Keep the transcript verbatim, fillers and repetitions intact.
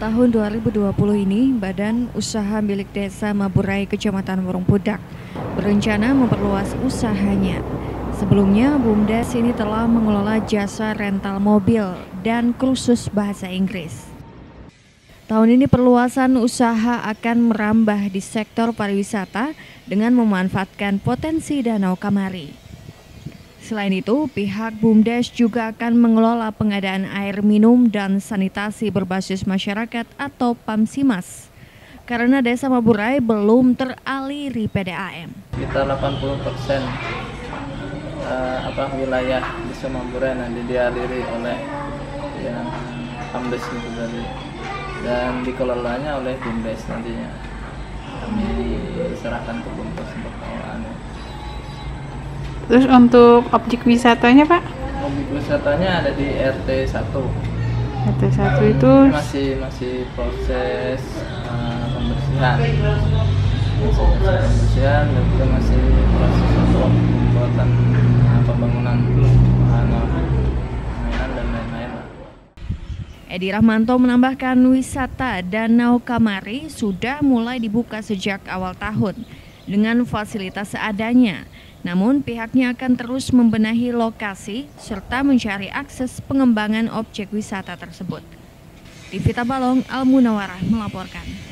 tahun dua ribu dua puluh ini, Badan Usaha Milik Desa Maburai, Kecamatan Warungpudak, berencana memperluas usahanya. Sebelumnya, BUMDes ini telah mengelola jasa rental mobil dan kursus bahasa Inggris. Tahun ini perluasan usaha akan merambah di sektor pariwisata dengan memanfaatkan potensi Danau Kamari. Selain itu, pihak BUMDes juga akan mengelola pengadaan air minum dan sanitasi berbasis masyarakat atau PAMSIMAS, karena Desa Maburai belum teraliri P D A M. Kita delapan puluh persen uh, apa wilayah Desa Maburai nanti dialiri oleh yang PAMDes itu tadi, dan dikelolanya oleh BUMDes nantinya. Kami diserahkan ke BUMDes untuk pengelolaannya. Terus untuk objek wisatanya, Pak? Objek wisatanya ada di R T satu. R T satu itu masih masih proses uh, pembersihan. Masih proses pembersihan dan juga masih proses untuk pembuatan uh, pembangunan wahana mainan dan lain-lain. Edi Rahmanto menambahkan wisata Danau Kamari sudah mulai dibuka sejak awal tahun dengan fasilitas seadanya. Namun pihaknya akan terus membenahi lokasi serta mencari akses pengembangan objek wisata tersebut. Divita Balong, Al Munawarah melaporkan.